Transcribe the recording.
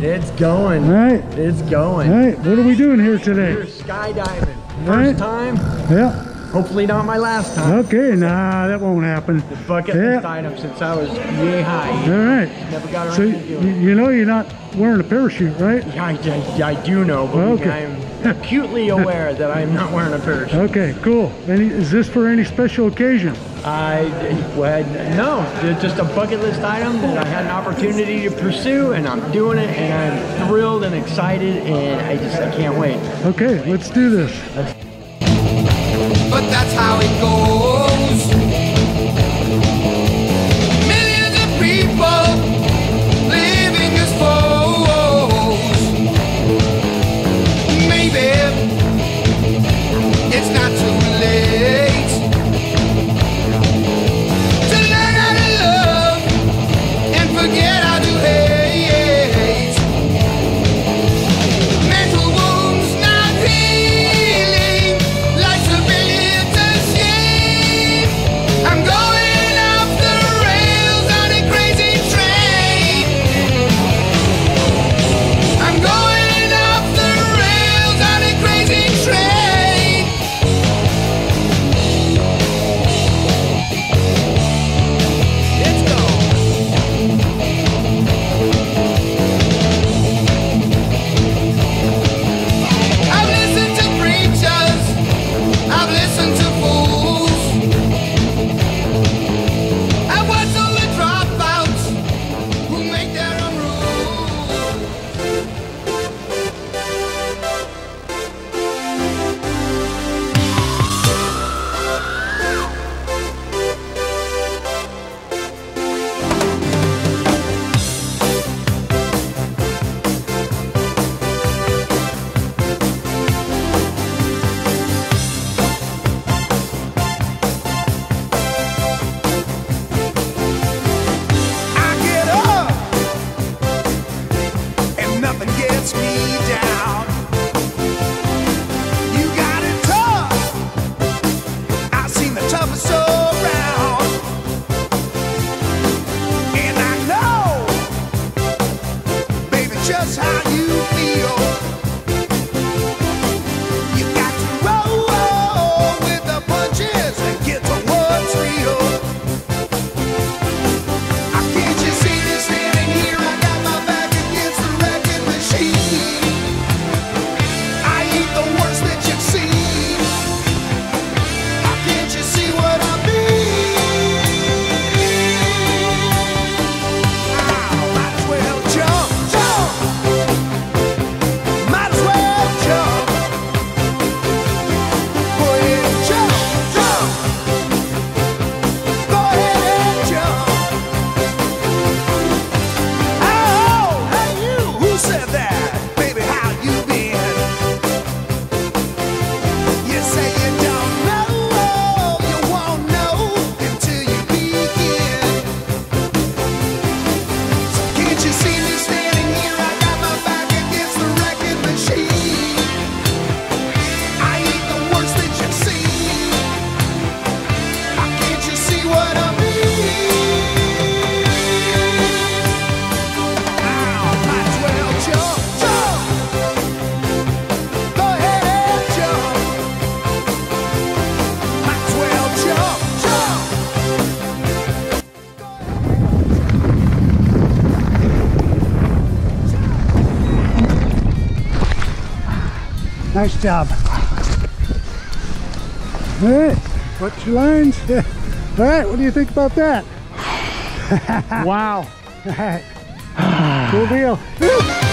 It's going. All right. It's going. All right. What are we doing here today? We're skydiving. Right. First time. Yeah. Hopefully not my last time. Okay. Nah, that won't happen. The bucket list item since I was yay high. All right. Never got around So to doing it. you know you're not wearing a parachute, right? I do know, but Okay. I'm acutely aware that I'm not wearing a parachute. Okay. Cool. Is this for any special occasion? No, it's just a bucket list item that I had an opportunity to pursue, and I'm doing it, and I'm thrilled and excited, and I can't wait. Okay, let's do this. But that's how it goes. Millions of people living as foes. Maybe it's not too late to learn how to love and forget how to hate. Mental wounds not healing, life's a bitter shame. I'm going off the rails on a crazy train. I'm going off the rails on a crazy train. Let's go. I've listened to preachers, I've listened to fools, I've watched all the dropouts who make their own rules. I get up and nothing gets me down. You got it tough. I've seen the toughest around, and I know, baby, just how you feel. You got to roll with the punches and get to what's real. Can't you see me standing here? I got my back against the wrecking machine. I ain't the worst that you've seen. Can't you see what I mean? Might as well jump, jump. Might as well jump. Go ahead and jump, jump. Go ahead and jump. Oh, hey you, who said that? Baby, how you been? You say you don't know, you won't know until you begin. So can't you see me standing here? I got my back against the wrecking machine. I ain't the worst that you've seen. Can't you see what I mean? Might as well jump, jump. Go ahead and jump. Might as well jump, jump. Nice job. All right, what's your lines? All right, what do you think about that? Wow. All right, cool deal.